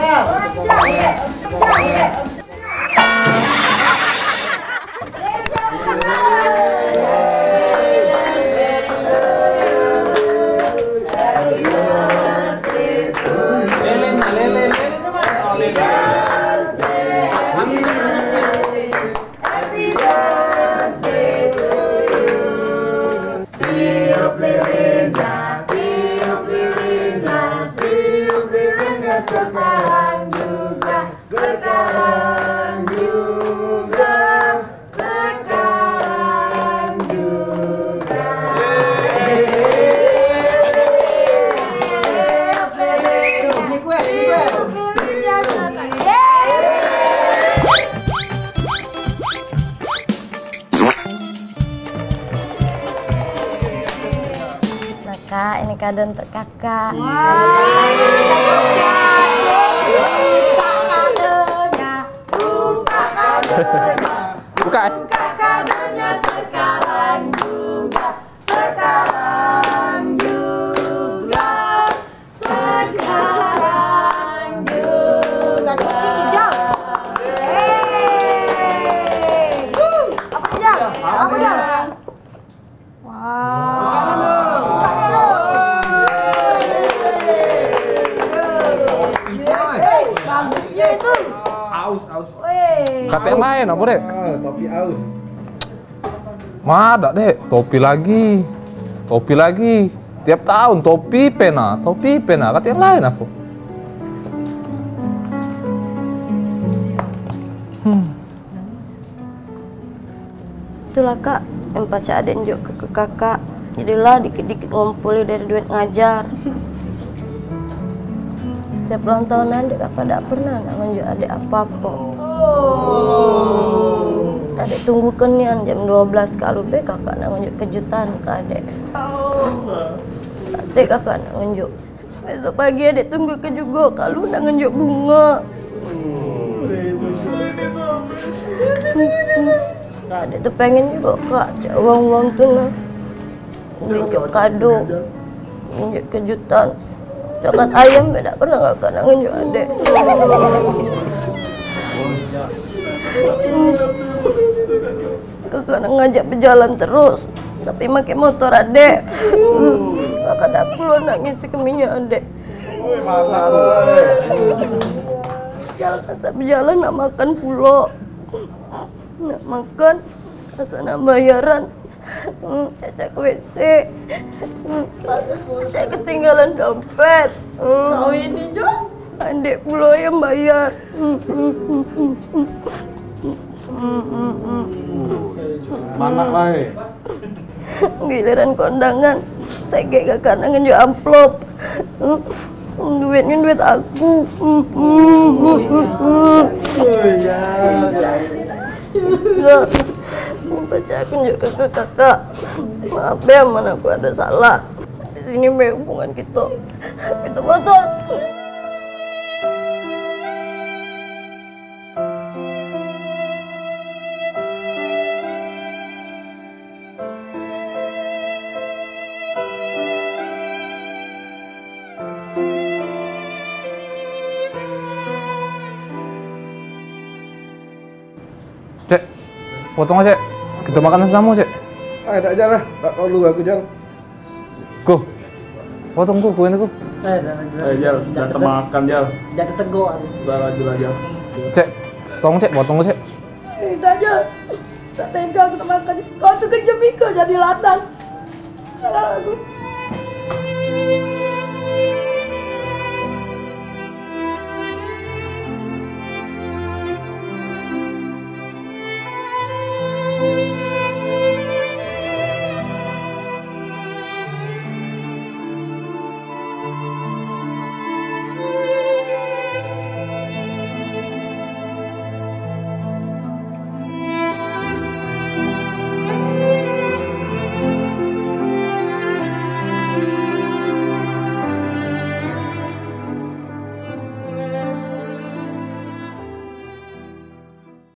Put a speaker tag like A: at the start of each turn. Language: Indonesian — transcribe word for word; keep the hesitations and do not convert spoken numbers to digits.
A: Sekarang juga, sekarang juga, sekarang juga. Ini kue, ini kue.
B: Kak, ini kado untuk kakak.
C: Buka.
A: Buka kadonya sekarang juga, sekarang juga, sekarang juga. Gigi jam. Hey, apa jam? Apa jam? Wow. Buka dulu. Yes, bagus yes.
D: Aus, aus.
C: Kata yang lain apa dek?
D: Ah, topi aus.
C: Ada dek, topi lagi, topi lagi. Tiap tahun topi pena, topi pena. Kata yang lain aku. Hmm.
B: Itulah kak, yang pacar adik nunjuk ke kakak. Jadilah dikit-dikit ngumpulin dari duit ngajar. Setiap ulang tahunan adik kakak tidak pernah nak nunjuk adik apa-apa. Oh. Adik tunggu kenian jam dua belas kalau be kakak nak nunjuk kejutan ke adik. Oh. Adik kakak nak nunjuk. Besok pagi adik tunggu ke juga kalau nak nunjuk bunga. Adik tuh pengen juga kak, cak uang-uang tuh nah. Nunjuk kado, nunjuk kejutan. Coklat ayam beda pernah kakak nak nunjuk adik. Kakak nak ngajak berjalan terus, tapi pakai motor adek. Kakak tak perlu nak ngisi keminyak adek. Jalan asal berjalan nak makan pulau, nak makan asal nak bayaran. Cak W C, saya ketinggalan dompet. Kau ini juga? Adik pulau yang bayar.
D: Mana wae?
A: Giliran kondangan, saya kayak kakak nunjuk amplop. Duitnya duit aku. Enggak, baca aku juga ke kakak. Maaf ya, mana aku ada salah. Di sini be hubungan kita, kita batas.
C: Cek, potong aja. Kita makan sama cek.
D: Ah, ada aja lah. Tak tahu lu aku jalan.
C: Ku, potong ku, kuenya ku.
E: Eh, jangan
D: Eh, Jal, jangan makan, Jal.
E: jangan ketegok.
D: Udah lanjut aja.
C: Cek, tolong cek, potong ku cek.
A: Eh, dah aja. Tak tega aku nak makan. Kau tu kerja Mika jadi ladang. Aku.